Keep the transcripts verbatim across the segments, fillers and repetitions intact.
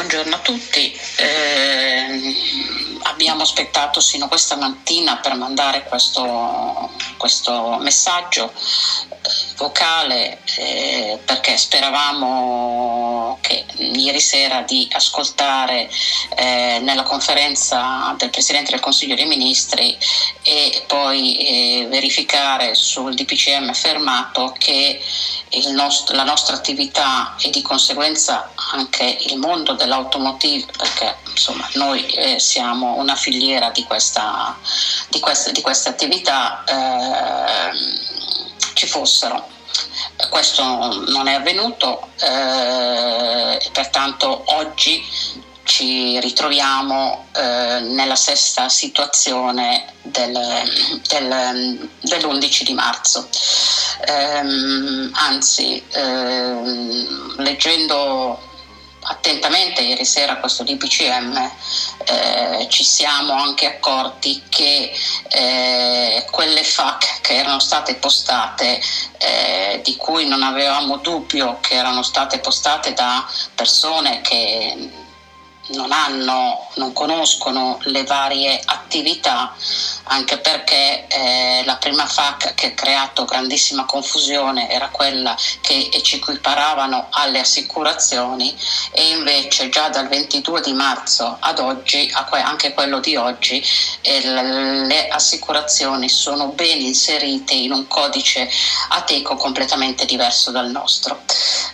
Buongiorno a tutti. Eh, abbiamo aspettato sino a questa mattina per mandare questo, questo messaggio eh, vocale eh, perché speravamo che ieri sera di ascoltare eh, nella conferenza del Presidente del Consiglio dei Ministri e poi eh, verificare sul D P C M fermato che il nost- la nostra attività e di conseguenza anche il mondo dell'automotive, perché insomma noi eh, siamo una filiera di questa, di questa, di queste attività, eh, ci fossero. Questo non è avvenuto eh, e pertanto oggi ci ritroviamo eh, nella stessa situazione del, del, dell'undici di marzo. Ehm, anzi, ehm, leggendo attentamente ieri sera questo D P C M eh, ci siamo anche accorti che eh, quelle F A Q che erano state postate, eh, di cui non avevamo dubbio che erano state postate da persone che non hanno, non conoscono le varie attività, anche perché eh, la prima F A Q che ha creato grandissima confusione era quella che ci equiparavano alle assicurazioni, e invece già dal ventidue di marzo ad oggi, anche quello di oggi, eh, le assicurazioni sono ben inserite in un codice Ateco completamente diverso dal nostro.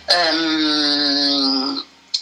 Um,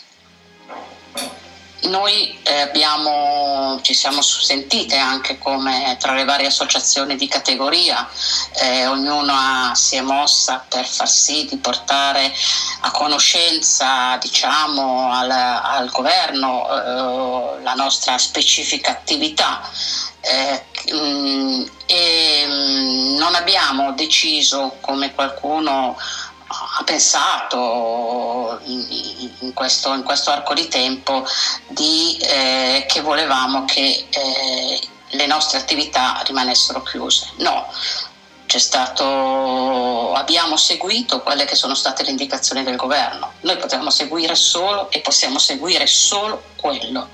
Noi eh, abbiamo, ci siamo sentite anche come tra le varie associazioni di categoria, eh, ognuna si è mossa per far sì di portare a conoscenza, diciamo, al, al governo eh, la nostra specifica attività. Eh, mh, e mh, non abbiamo deciso, come qualcuno ha pensato in, in, questo, in questo arco di tempo, di, eh, che volevamo che eh, le nostre attività rimanessero chiuse. No, c'è stato, abbiamo seguito quelle che sono state le indicazioni del governo. Noi potevamo seguire solo e possiamo seguire solo quello.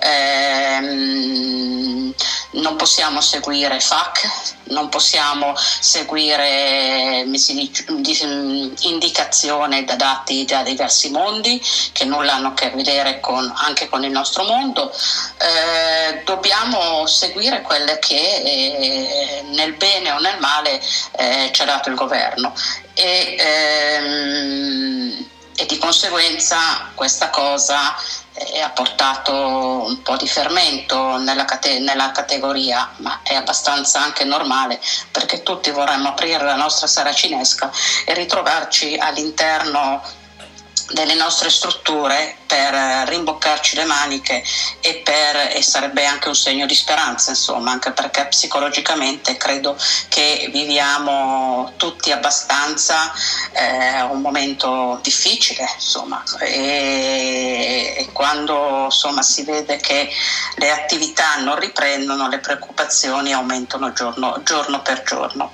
Ehm, non possiamo seguire F A Q, non possiamo seguire indicazioni da dati da diversi mondi che nulla hanno a che vedere con, anche con il nostro mondo. Eh, dobbiamo seguire quelle che eh, nel bene o nel male eh, ci ha dato il governo e, ehm, e di conseguenza questa cosa eh, ha portato un po' di fermento nella, cate- nella categoria, ma è abbastanza anche normale, perché tutti vorremmo aprire la nostra saracinesca e ritrovarci all'interno delle nostre strutture per rimboccarci le maniche e, per, e sarebbe anche un segno di speranza, insomma, anche perché psicologicamente credo che viviamo tutti abbastanza eh, un momento difficile, insomma, e, e quando insomma si vede che le attività non riprendono, le preoccupazioni aumentano giorno, giorno per giorno.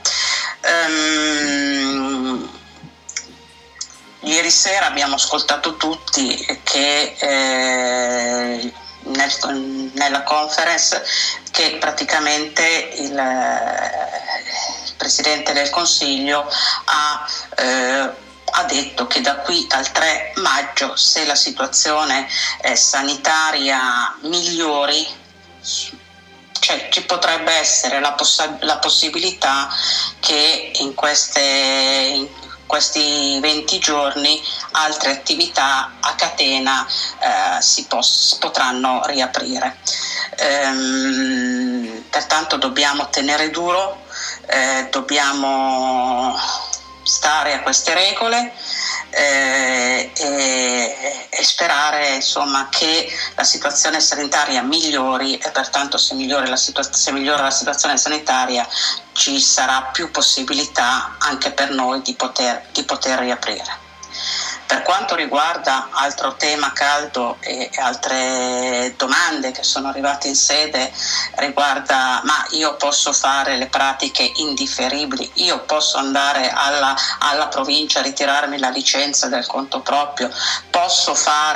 Um, Ieri sera abbiamo ascoltato tutti che eh, nel, nella conference che praticamente il, il Presidente del Consiglio ha, eh, ha detto che da qui al tre maggio, se la situazione eh, sanitaria migliori, cioè ci potrebbe essere la, poss- la possibilità che in queste in questi venti giorni altre attività a catena eh, si pos- potranno riaprire. Ehm, pertanto dobbiamo tenere duro, eh, dobbiamo stare a queste regole eh, e, e sperare insomma che la situazione sanitaria migliori, e pertanto se, migliori la situa- se migliora la situazione sanitaria ci sarà più possibilità anche per noi di poter, di poter riaprire. Per quanto riguarda altro tema caldo e altre domande che sono arrivate in sede, riguarda ma io posso fare le pratiche indifferibili, io posso andare alla, alla provincia a ritirarmi la licenza del conto proprio, posso fare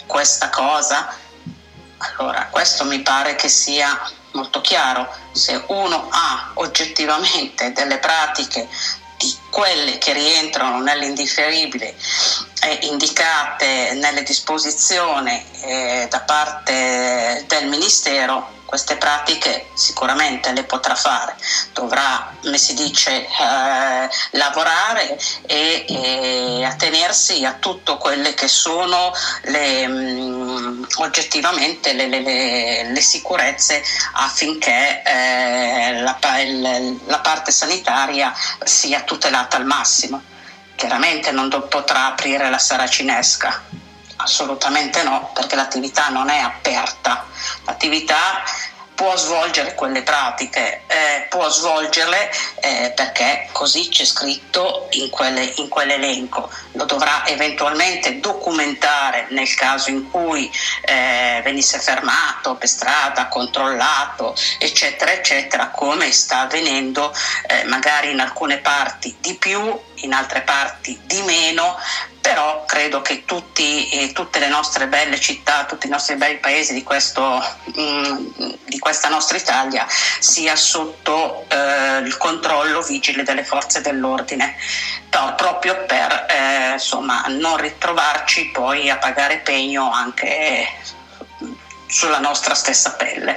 questa cosa? Allora, questo mi pare che sia molto chiaro. Se uno ha oggettivamente delle pratiche di quelle che rientrano nell'indifferibile eh, indicate nelle disposizioni eh, da parte del Ministero, queste pratiche sicuramente le potrà fare, dovrà, come si dice, eh, lavorare e, e attenersi a tutto quelle che sono le, mh, oggettivamente le, le, le, le sicurezze affinché eh, la, il, la parte sanitaria sia tutelata al massimo. Chiaramente non do, potrà aprire la saracinesca, assolutamente no, perché l'attività non è aperta, l'attività può svolgere quelle pratiche, eh, può svolgerle eh, perché così c'è scritto in, quelle, in quell'elenco, lo dovrà eventualmente documentare nel caso in cui eh, venisse fermato per strada, controllato, eccetera, eccetera, come sta avvenendo eh, magari in alcune parti di più, in altre parti di meno, però credo che tutti, eh, tutte le nostre belle città, tutti i nostri belli paesi di, questo, mh, di questa nostra Italia sia sotto eh, il controllo vigile delle forze dell'ordine, no, proprio per eh, insomma, non ritrovarci poi a pagare pegno anche sulla nostra stessa pelle.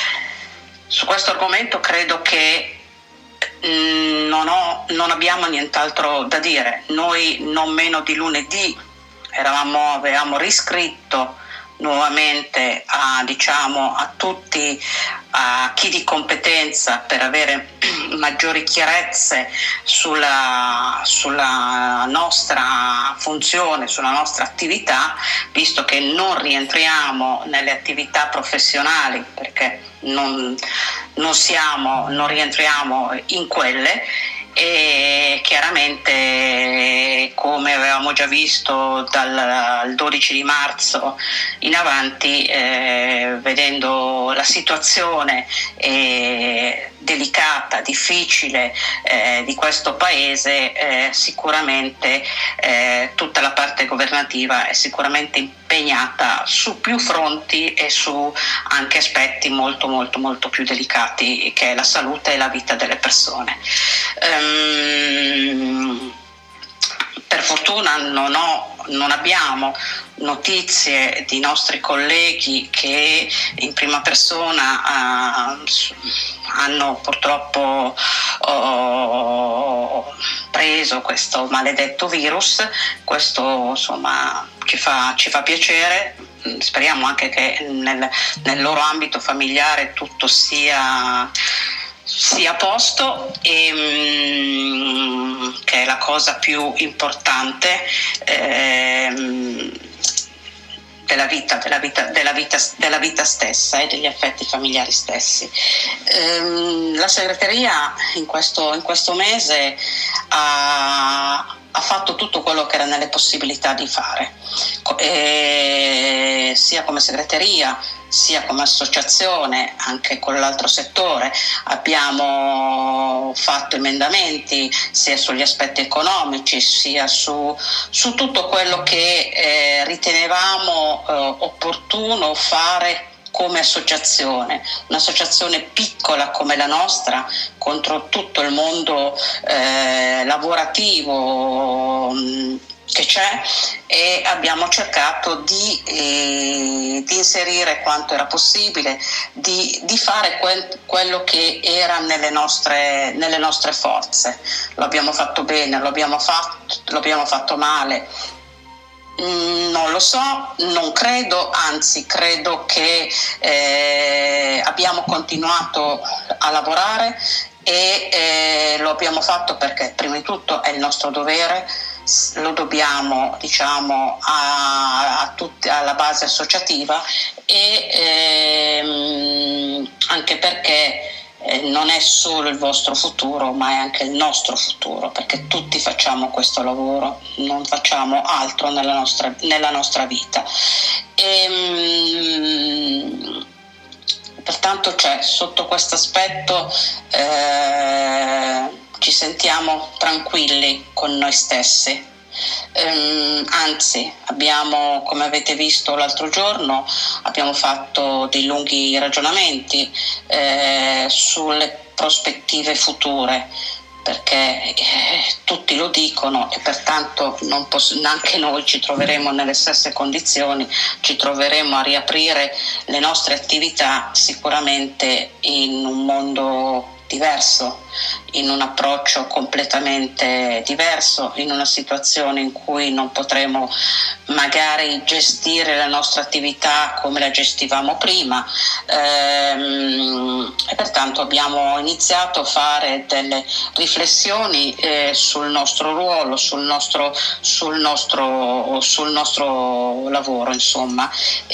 Su questo argomento credo che Non, ho, non abbiamo nient'altro da dire. Noi non meno di lunedì eravamo, avevamo riscritto nuovamente a, diciamo, a tutti, a chi di competenza per avere maggiori chiarezze sulla, sulla nostra funzione, sulla nostra attività, visto che non rientriamo nelle attività professionali perché non, non siamo, non rientriamo in quelle, e chiaramente, come avevamo già visto dal dodici di marzo in avanti, eh, vedendo la situazione eh, delicata, difficile eh, di questo paese, eh, sicuramente eh, tutta la parte governativa è sicuramente impegnata su più fronti e su anche aspetti molto molto molto più delicati, che è la salute e la vita delle persone. Um, per fortuna non ho, non abbiamo notizie di nostri colleghi che in prima persona uh, hanno purtroppo uh, preso questo maledetto virus. Questo insomma ci fa, ci fa piacere. Speriamo anche che nel, nel loro ambito familiare tutto sia sia a posto, e, um, che è la cosa più importante eh, della vita, della vita, della vita, della vita stessa e degli affetti familiari stessi. Ehm, la segreteria in questo, in questo mese ha, ha fatto tutto quello che era nelle possibilità di fare, e, sia come segreteria sia come associazione, anche con l'altro settore. Abbiamo fatto emendamenti sia sugli aspetti economici sia su, su tutto quello che eh, ritenevamo eh, opportuno fare come associazione, un'associazione piccola come la nostra contro tutto il mondo eh, lavorativo mh, che c'è, e abbiamo cercato di, eh, di inserire quanto era possibile, di, di fare quel, quello che era nelle nostre, nelle nostre forze. Lo abbiamo fatto bene, lo abbiamo fatto, lo abbiamo fatto male. Non lo so, non credo, anzi credo che eh, abbiamo continuato a lavorare e eh, lo abbiamo fatto perché prima di tutto è il nostro dovere, lo dobbiamo, diciamo, a, a tutti, alla base associativa, e ehm, anche perché eh, non è solo il vostro futuro ma è anche il nostro futuro, perché tutti facciamo questo lavoro, non facciamo altro nella nostra, nella nostra vita. E, pertanto c'è, sotto questo aspetto eh, ci sentiamo tranquilli con noi stessi, Ehm, anzi, abbiamo, come avete visto l'altro giorno, abbiamo fatto dei lunghi ragionamenti eh, sulle prospettive future, perché eh, tutti lo dicono e pertanto non poss- anche noi ci troveremo nelle stesse condizioni, ci troveremo a riaprire le nostre attività sicuramente in un mondo diverso, in un approccio completamente diverso, in una situazione in cui non potremo magari gestire la nostra attività come la gestivamo prima, ehm, e pertanto abbiamo iniziato a fare delle riflessioni eh, sul nostro ruolo, sul nostro, sul nostro, sul nostro lavoro, insomma.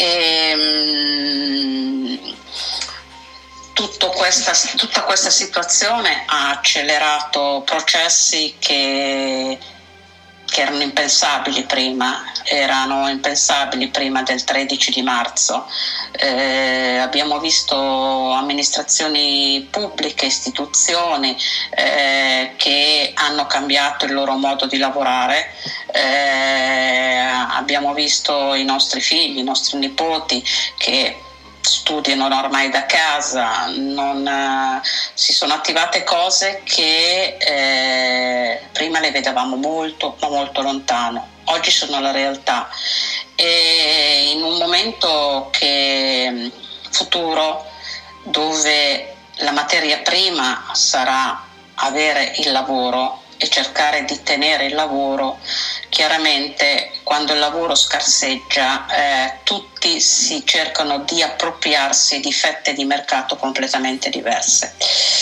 E, Tutto questa, tutta questa situazione ha accelerato processi che, che erano impensabili prima, erano impensabili prima del tredici di marzo. Eh, abbiamo visto amministrazioni pubbliche, istituzioni eh, che hanno cambiato il loro modo di lavorare, eh, abbiamo visto i nostri figli, i nostri nipoti che studiano ormai da casa, non, eh, si sono attivate cose che eh, prima le vedevamo molto ma molto lontano, oggi sono la realtà, e in un momento che futuro dove la materia prima sarà avere il lavoro e cercare di tenere il lavoro, chiaramente quando il lavoro scarseggia eh, tutti si cercano di appropriarsi di fette di mercato completamente diverse.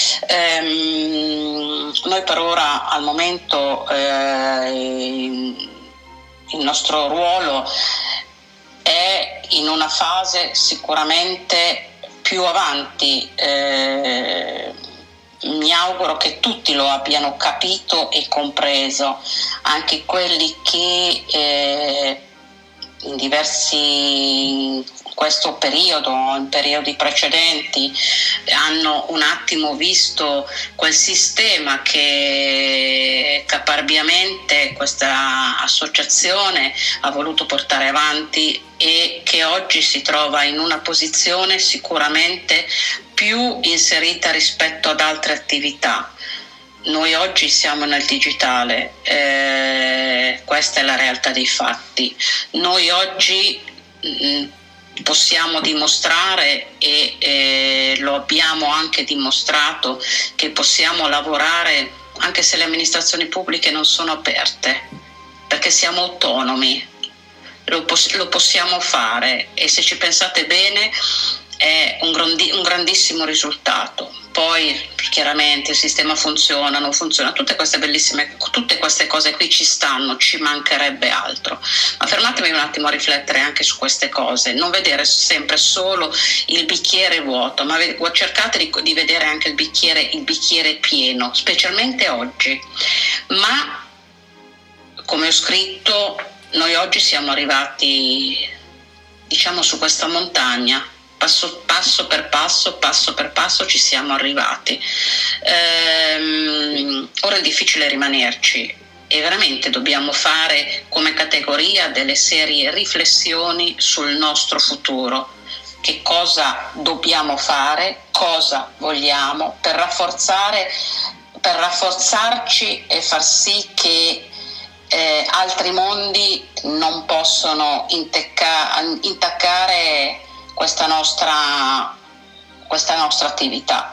Ehm, noi per ora al momento eh, il nostro ruolo è in una fase sicuramente più avanti. Eh, Mi auguro che tutti lo abbiano capito e compreso, anche quelli che eh, in diversi in questo periodo, in periodi precedenti, hanno un attimo visto quel sistema che caparbiamente questa associazione ha voluto portare avanti e che oggi si trova in una posizione sicuramente più inserita rispetto ad altre attività. Noi oggi siamo nel digitale, eh, questa è la realtà dei fatti. Noi oggi mh, possiamo dimostrare e eh, lo abbiamo anche dimostrato che possiamo lavorare anche se le amministrazioni pubbliche non sono aperte, perché siamo autonomi, lo, poss- lo possiamo fare, e se ci pensate bene è un, grandi- un grandissimo risultato. Poi chiaramente il sistema funziona, non funziona, tutte queste bellissime, tutte queste cose qui ci stanno, ci mancherebbe altro, ma fermatevi un attimo a riflettere anche su queste cose, non vedere sempre solo il bicchiere vuoto, ma cercate di, di vedere anche il bicchiere, il bicchiere pieno, specialmente oggi. Ma come ho scritto, noi oggi siamo arrivati, diciamo, su questa montagna. Passo, passo per passo, passo per passo ci siamo arrivati. Ehm, ora è difficile rimanerci e veramente dobbiamo fare come categoria delle serie riflessioni sul nostro futuro. Che cosa dobbiamo fare, cosa vogliamo per rafforzare, per rafforzarci e far sì che eh, altri mondi non possono intecca- intaccare questa nostra, questa nostra attività.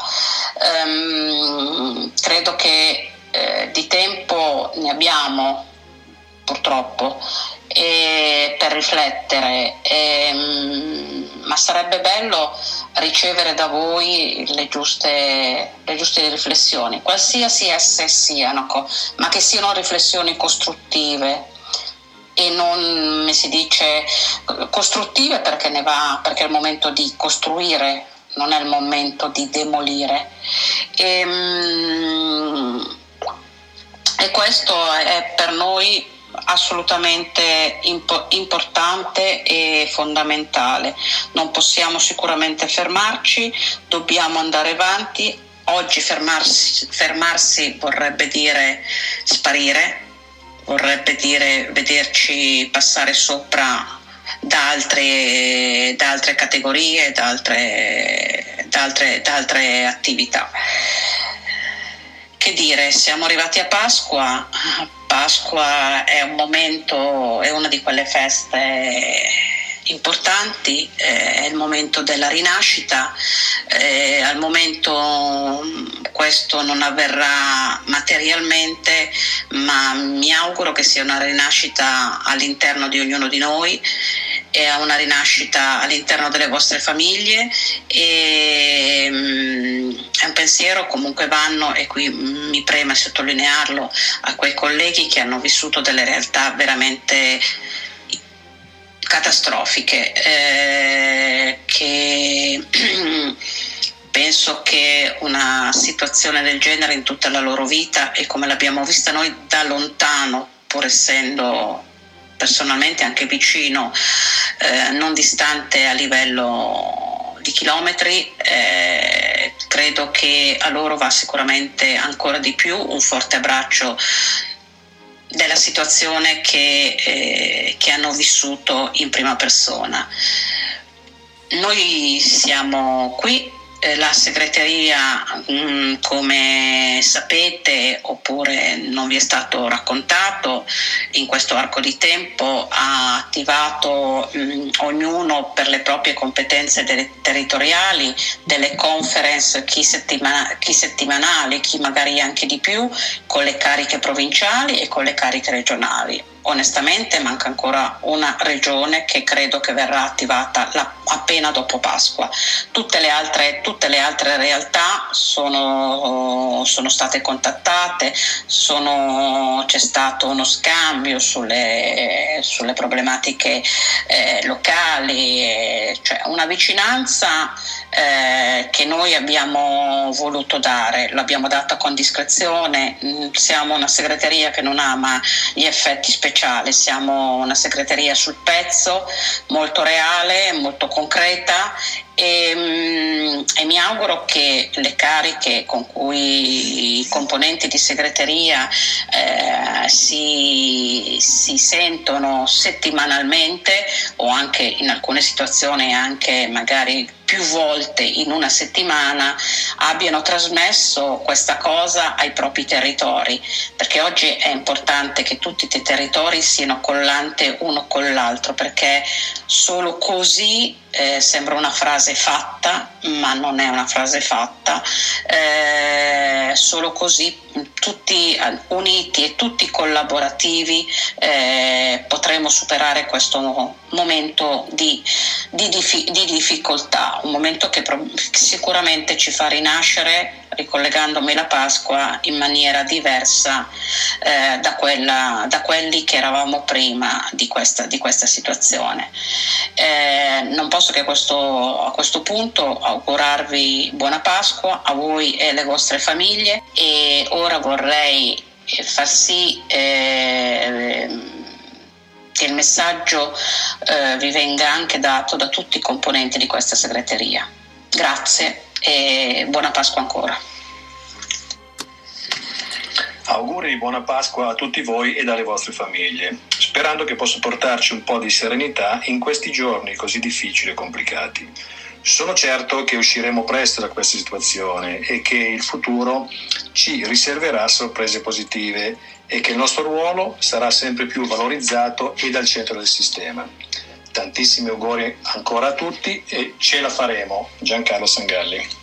Um, credo che eh, di tempo ne abbiamo purtroppo e per riflettere, e, um, ma sarebbe bello ricevere da voi le giuste, le giuste riflessioni, qualsiasi esse siano, ma che siano riflessioni costruttive e non, mi si dice, costruttive perché ne va, perché è il momento di costruire, non è il momento di demolire. E, e questo è per noi assolutamente impo- importante e fondamentale. Non possiamo sicuramente fermarci, dobbiamo andare avanti. Oggi fermarsi, fermarsi vorrebbe dire sparire, vorrebbe vorrebbe dire vederci passare sopra da altre, da altre categorie, da altre, da altre, da altre attività. Che dire, siamo arrivati a Pasqua. Pasqua è un momento, è una di quelle feste importanti, è il momento della rinascita. Eh, al momento questo non avverrà materialmente, ma mi auguro che sia una rinascita all'interno di ognuno di noi e una rinascita all'interno delle vostre famiglie, e um, è un pensiero comunque vanno, e qui mi preme sottolinearlo, a quei colleghi che hanno vissuto delle realtà veramente catastrofiche, eh, che penso che una situazione del genere in tutta la loro vita, e come l'abbiamo vista noi da lontano, pur essendo personalmente anche vicino, eh, non distante a livello di chilometri, eh, credo che a loro va sicuramente ancora di più un forte abbraccio della situazione che, eh, che hanno vissuto in prima persona. Noi siamo qui, eh, la segreteria, mh, come sapete, oppure non vi è stato raccontato, in questo arco di tempo ha attivato mh, ognuno per le proprie competenze de- territoriali delle conference, chi, settima- chi settimanali, chi magari anche di più, con le cariche provinciali e con le cariche regionali. Onestamente manca ancora una regione che credo che verrà attivata la, appena dopo Pasqua. Tutte le altre, tutte le altre realtà sono, sono state contattate, sono, c'è stato uno scambio sulle, sulle problematiche eh, locali, eh, cioè una vicinanza eh, che noi abbiamo voluto dare, l'abbiamo data con discrezione. Siamo una segreteria che non ama gli effetti speciali, siamo una segreteria sul pezzo, molto reale, molto concreta, e, e mi auguro che le cariche con cui i componenti di segreteria eh, si, si sentono settimanalmente, o anche in alcune situazioni anche magari più volte in una settimana, abbiano trasmesso questa cosa ai propri territori, perché oggi è importante che tutti i territori siano collanti uno con l'altro, perché solo così eh, sembra una frase fatta, ma non è una frase fatta, eh, solo così tutti uniti e tutti collaborativi eh, potremo superare questo momento di, di, di, di difficoltà, un momento che pro- sicuramente ci fa rinascere, ricollegandomi alla Pasqua, in maniera diversa eh, da, quella, da quelli che eravamo prima di questa, di questa situazione. Eh, non posso che a questo, a questo punto augurarvi buona Pasqua a voi e alle vostre famiglie, e ora vorrei far sì eh, che il messaggio eh, vi venga anche dato da tutti i componenti di questa segreteria. Grazie e buona Pasqua ancora. Auguri di buona Pasqua a tutti voi e alle vostre famiglie, sperando che possa portarci un po' di serenità in questi giorni così difficili e complicati. Sono certo che usciremo presto da questa situazione e che il futuro ci riserverà sorprese positive e che il nostro ruolo sarà sempre più valorizzato ed al centro del sistema. Tantissimi auguri ancora a tutti e ce la faremo. Giancarlo Sangalli.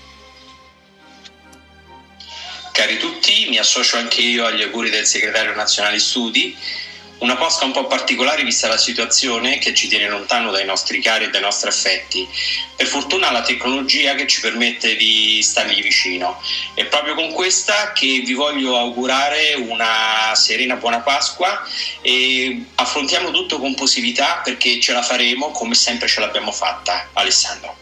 Cari tutti, mi associo anche io agli auguri del segretario nazionale studi. Una Pasqua un po' particolare vista la situazione che ci tiene lontano dai nostri cari e dai nostri affetti. Per fortuna la tecnologia che ci permette di stargli vicino. È proprio con questa che vi voglio augurare una serena buona Pasqua e affrontiamo tutto con positività, perché ce la faremo come sempre ce l'abbiamo fatta. Alessandro.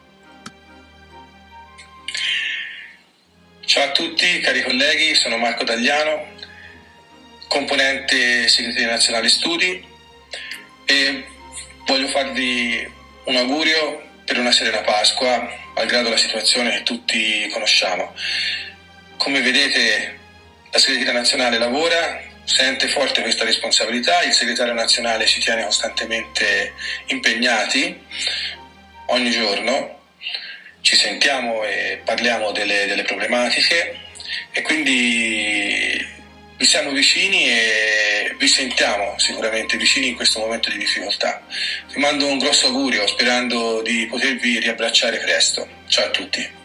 Ciao a tutti cari colleghi, sono Marco Tagliano, componente segreteria nazionale studi, e voglio farvi un augurio per una serena Pasqua, malgrado la situazione che tutti conosciamo. Come vedete, la segreteria nazionale lavora sente forte questa responsabilità, il segretario nazionale ci tiene costantemente impegnati ogni giorno, ci sentiamo e parliamo delle, delle problematiche e quindi vi siamo vicini e vi sentiamo sicuramente vicini in questo momento di difficoltà. Vi mando un grosso augurio sperando di potervi riabbracciare presto. Ciao a tutti.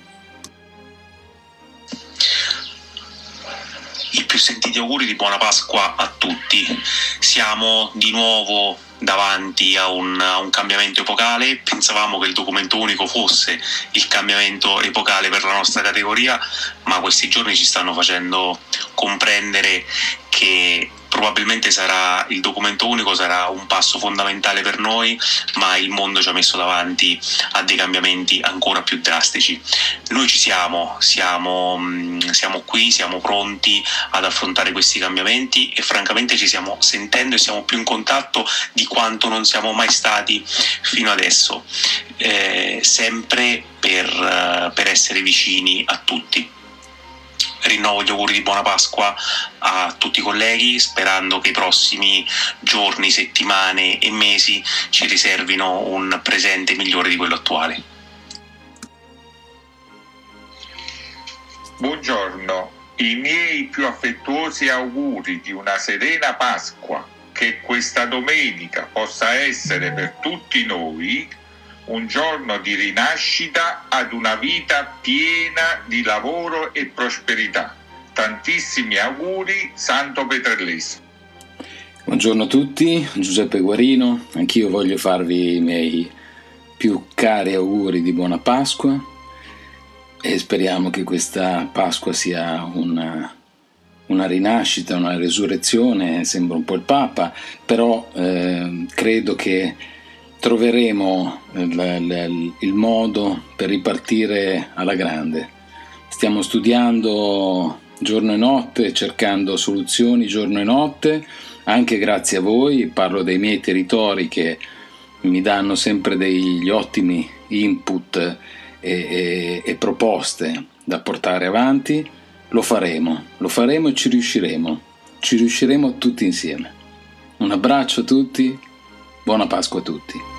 I più sentiti auguri di buona Pasqua a tutti. Siamo di nuovo davanti a un, a un cambiamento epocale. Pensavamo che il documento unico fosse il cambiamento epocale per la nostra categoria, ma questi giorni ci stanno facendo comprendere che probabilmente sarà il documento unico sarà un passo fondamentale per noi, ma il mondo ci ha messo davanti a dei cambiamenti ancora più drastici. Noi ci siamo, siamo, siamo qui, siamo pronti ad affrontare questi cambiamenti e francamente ci stiamo sentendo e siamo più in contatto di quanto non siamo mai stati fino adesso, eh, sempre per, per essere vicini a tutti. Rinnovo gli auguri di buona Pasqua a tutti i colleghi, sperando che i prossimi giorni, settimane e mesi ci riservino un presente migliore di quello attuale. Buongiorno, i miei più affettuosi auguri di una serena Pasqua, che questa domenica possa essere per tutti noi un giorno di rinascita ad una vita piena di lavoro e prosperità. Tantissimi auguri, Santo Petrellese. Buongiorno a tutti, Giuseppe Guarino, anch'io voglio farvi i miei più cari auguri di buona Pasqua e speriamo che questa Pasqua sia una, una rinascita, una resurrezione. Sembra un po' il Papa, però eh, credo che troveremo il, il, il modo per ripartire alla grande. Stiamo studiando giorno e notte, cercando soluzioni giorno e notte, anche grazie a voi. Parlo dei miei territori che mi danno sempre degli ottimi input e, e, e proposte da portare avanti. Lo faremo, lo faremo e ci riusciremo, ci riusciremo tutti insieme. Un abbraccio a tutti. Buona Pasqua a tutti.